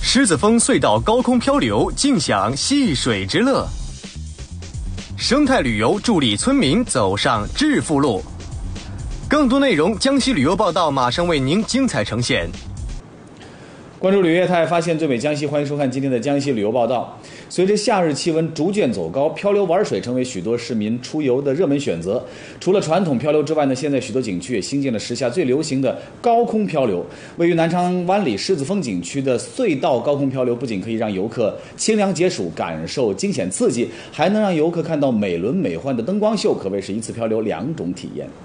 狮子峰隧道高空漂流，尽享戏水之乐。生态旅游助力村民走上致富路。更多内容，江西旅游报道马上为您精彩呈现。 关注旅业态，发现最美江西，欢迎收看今天的江西旅游报道。随着夏日气温逐渐走高，漂流玩水成为许多市民出游的热门选择。除了传统漂流之外呢，现在许多景区也新建了时下最流行的高空漂流。位于南昌湾里狮子峰景区的隧道高空漂流，不仅可以让游客清凉解暑，感受惊险刺激，还能让游客看到美轮美奂的灯光秀，可谓是一次漂流两种体验。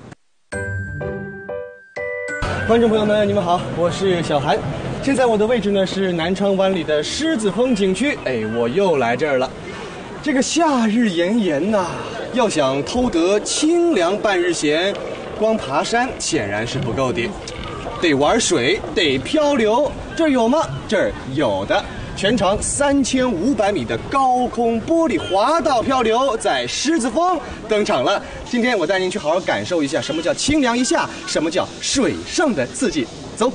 观众朋友们，你们好，我是小韩。现在我的位置呢是南昌湾里的狮子峰景区，我又来这儿了。这个夏日炎炎呐，要想偷得清凉半日闲，光爬山显然是不够的，得玩水，得漂流。这儿有吗？这儿有的。全长3500米的高空玻璃滑道漂流在狮子峰登场了。今天我带您去好好感受一下什么叫清凉一下，什么叫水上的刺激。走。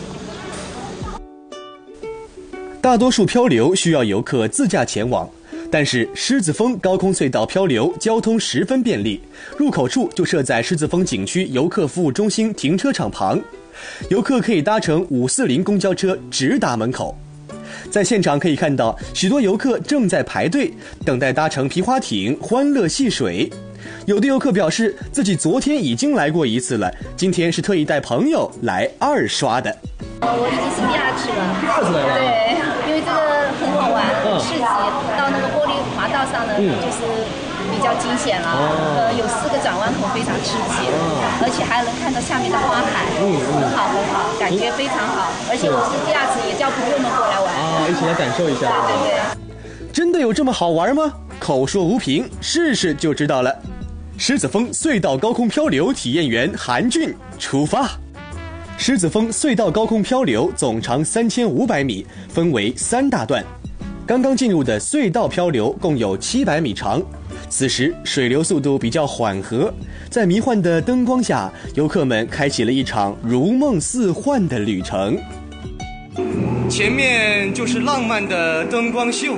大多数漂流需要游客自驾前往，但是狮子峰高空隧道漂流交通十分便利，入口处就设在狮子峰景区游客服务中心停车场旁，游客可以搭乘540公交车直达门口。在现场可以看到，许多游客正在排队等待搭乘皮划艇欢乐戏水。有的游客表示自己昨天已经来过一次了，今天是特意带朋友来二刷的。 我已经是第二次了。 第二次来了？ 对，因为这个很好玩，很刺激。到那个玻璃滑道上呢，就是比较惊险了。有4个转弯口，非常刺激，而且还能看到下面的花海，很好很好，感觉非常好。而且我是第二次，也叫朋友们过来玩。 一起来感受一下。 对。 真的有这么好玩吗？口说无凭，试试就知道了。狮子峰隧道高空漂流体验员韩俊出发。狮子峰隧道高空漂流总长3500米，分为3大段。刚刚进入的隧道漂流共有700米长，此时水流速度比较缓和，在迷幻的灯光下，游客们开启了一场如梦似幻的旅程。前面就是浪漫的灯光秀，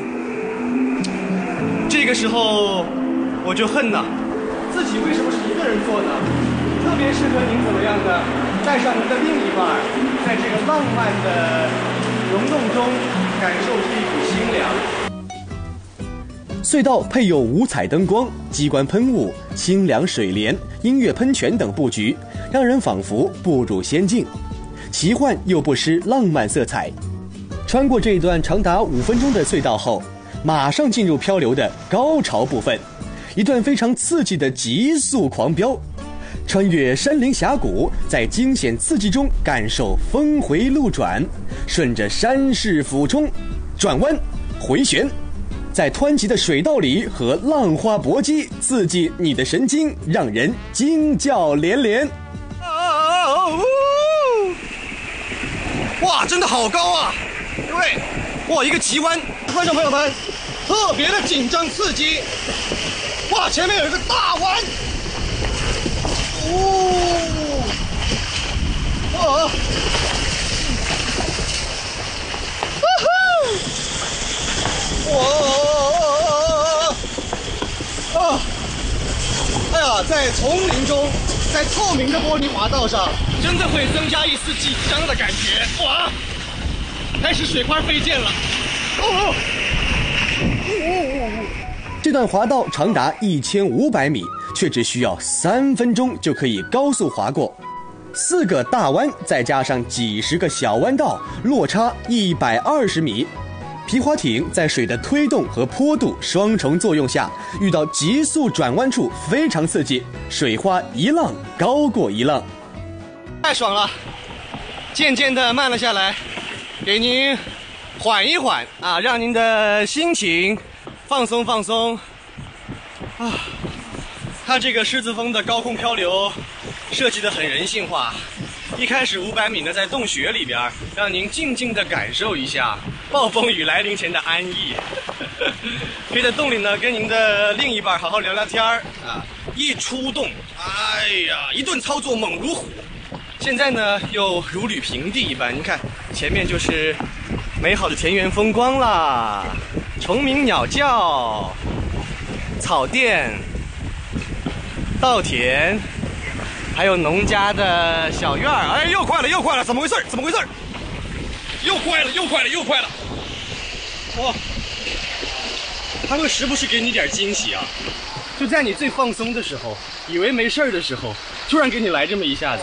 这个时候我就恨呐，自己为什么是一个人做的？特别适合您怎么样的？带上您的另一半，在这个浪漫的溶洞中感受这一股清凉。隧道配有五彩灯光、机关喷雾、清凉水帘、音乐喷泉等布局，让人仿佛步入仙境，奇幻又不失浪漫色彩。穿过这一段长达5分钟的隧道后，马上进入漂流的高潮部分，一段非常刺激的急速狂飙。穿越山林峡谷，在惊险刺激中感受峰回路转，顺着山势俯冲、转弯、回旋，在湍急的水道里和浪花搏击，刺激你的神经，让人惊叫连连。哇，真的好高啊！对，哇，一个急弯，观众朋友们，特别的紧张刺激。哇，前面有一个大弯。哎呀，在丛林中，在透明的玻璃滑道上，真的会增加一丝紧张的感觉。哇，开始水花飞溅了。这段滑道长达1500米，却只需要3分钟就可以高速滑过。4个大弯再加上几十个小弯道，落差120米。皮划艇在水的推动和坡度双重作用下，遇到急速转弯处非常刺激，水花一浪高过一浪，太爽了！渐渐的慢了下来，给您缓一缓啊，让您的心情放松放松啊。它这个狮子峰的高空漂流设计得很人性化，一开始500米呢在洞穴里边，让您静静地感受一下暴风雨来临前的安逸。可以在洞里呢跟您的另一半好好聊聊天啊。一出洞，哎呀，一顿操作猛如虎。现在呢又如履平地一般，您看前面就是美好的田园风光啦，虫鸣鸟叫，草甸、稻田，还有农家的小院儿。哎，又坏了，怎么回事？又坏了！哇，它会时不时给你点惊喜啊！就在你最放松的时候，以为没事的时候，突然给你来这么一下子。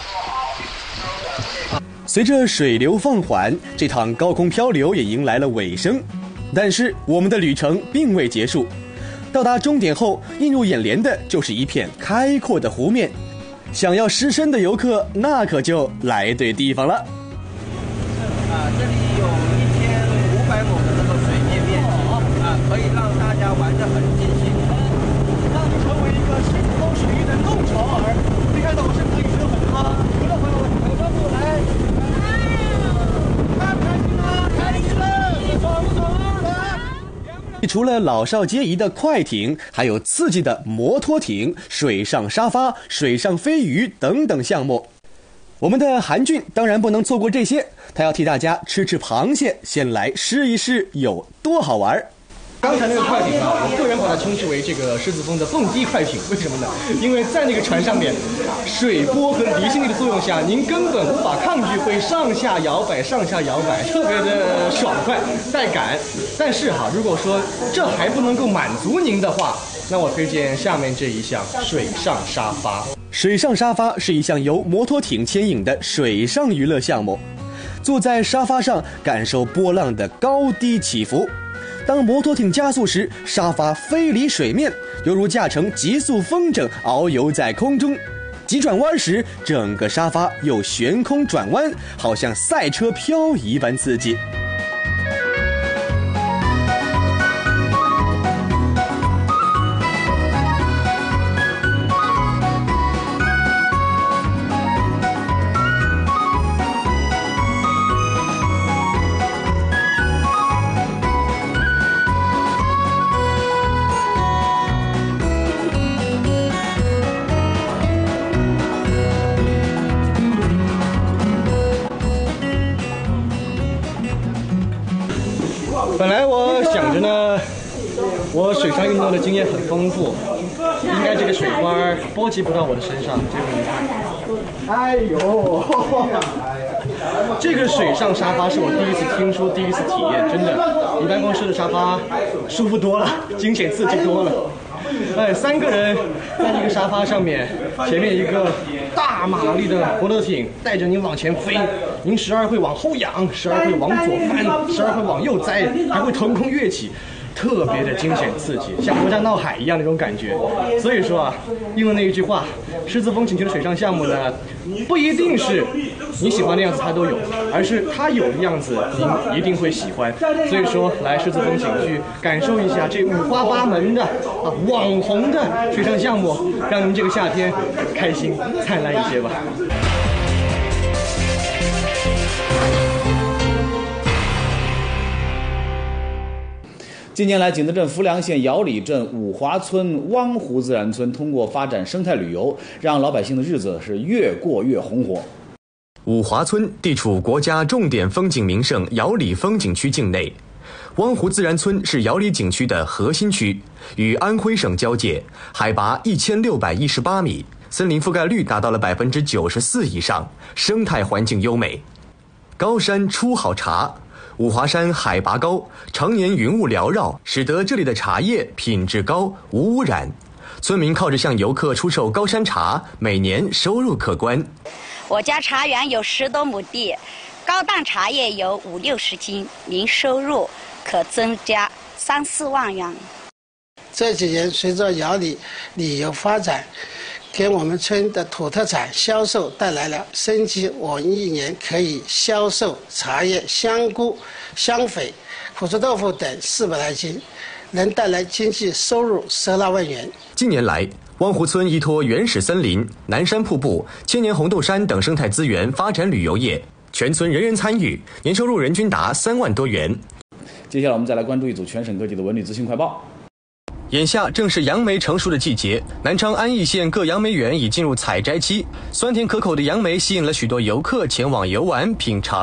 随着水流放缓，这趟高空漂流也迎来了尾声。但是我们的旅程并未结束，到达终点后，映入眼帘的就是一片开阔的湖面。想要湿身的游客，那可就来对地方了。 这里有1500亩的这个水面面积可以让大家玩得很尽兴，让你成为一个狮子峰水域的弄潮儿。可以看到我身旁也有很多游乐朋友们打个招呼来，开不开心啊？开心了，爽不爽啊？ 除了老少皆宜的快艇，还有刺激的摩托艇、水上沙发、水上飞鱼等等项目。我们的韩俊当然不能错过这些，他要替大家吃螃蟹，先来试一试有多好玩。 刚才那个快艇我个人把它称之为这个狮子峰的蹦迪快艇。为什么呢？因为在那个船上面，水波和离心力的作用下，您根本无法抗拒，会上下摇摆，特别的爽快带感。但是如果说这还不能够满足您的话，那我推荐下面这一项水上沙发。 水上沙发是一项由摩托艇牵引的水上娱乐项目，坐在沙发上感受波浪的高低起伏。当摩托艇加速时，沙发飞离水面，犹如驾乘极速风筝遨游在空中。急转弯时，整个沙发又悬空转弯，好像赛车漂移般刺激。 本来我想着呢，我水上运动的经验很丰富，应该这个水花波及不到我的身上。结果你看，哎呦，这个水上沙发是我第一次听说，第一次体验，真的比办公室的沙发舒服多了，惊险刺激多了。3个人在一个沙发上面，前面一个大马力的摩托艇带着您往前飞，您时而会往后仰，时而会往左翻，时而会往右栽，还会腾空跃起，特别的惊险刺激，像哪吒闹海一样那种感觉。所以说应了那一句话，狮子峰景区的水上项目呢，不一定是你喜欢的样子它都有，而是它有的样子您一定会喜欢。所以说来狮子峰景区感受一下这五花八门的网红的水上项目，让您这个夏天开心灿烂一些吧。 近年来，景德镇浮梁县姚里镇五华村汪湖自然村通过发展生态旅游，让老百姓的日子是越过越红火。 五华村地处国家重点风景名胜姚里风景区境内，汪湖自然村是姚里景区的核心区，与安徽省交界，海拔1618米，森林覆盖率达到了94%以上，生态环境优美。高山出好茶，五华山海拔高，常年云雾缭绕，使得这里的茶叶品质高，无污染。村民靠着向游客出售高山茶，每年收入可观。 我家茶园有10多亩地，高档茶叶有50-60斤，年收入可增加3-4万元。 这几年随着姚里旅游发展，给我们村的土特产销售带来了生机。我们一年可以销售茶叶、香菇、香榧、腐竹豆腐等400来斤，能带来经济收入10来万元。 近年来，汪湖村依托原始森林、南山瀑布、千年红豆杉等生态资源发展旅游业，全村人人参与，年收入人均达3万多元。 接下来我们再来关注一组全省各地的文旅资讯快报。 眼下正是杨梅成熟的季节，南昌安义县各杨梅园已进入采摘期，酸甜可口的杨梅吸引了许多游客前往游玩品尝。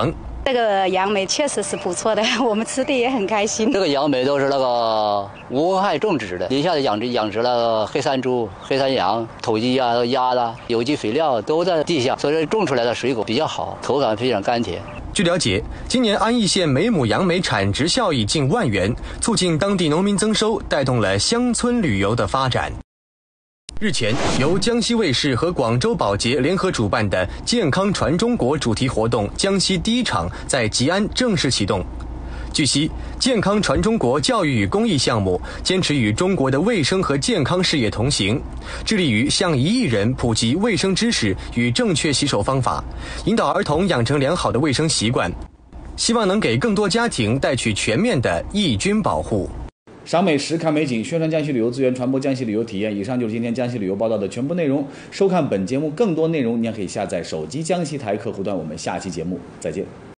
这个杨梅确实是不错的，我们吃的也很开心。 这个杨梅都是那个无害种植的，底下养殖了黑山猪、黑山羊、土鸡啊、鸭啦，有机肥料都在地下，所以种出来的水果比较好，口感非常甘甜。 据了解，今年安义县每亩杨梅产值效益近1万元，促进当地农民增收，带动了乡村旅游的发展。日前，由江西卫视和广州保洁联合主办的“健康传中国”主题活动江西第一场在吉安正式启动。据悉，健康传中国教育与公益项目坚持与中国的卫生和健康事业同行，致力于向1亿人普及卫生知识与正确洗手方法，引导儿童养成良好的卫生习惯，希望能给更多家庭带去全面的抑菌保护。 赏美食、看美景，宣传江西旅游资源，传播江西旅游体验。以上就是今天江西旅游报道的全部内容。收看本节目更多内容，您还可以下载手机江西台客户端。我们下期节目再见。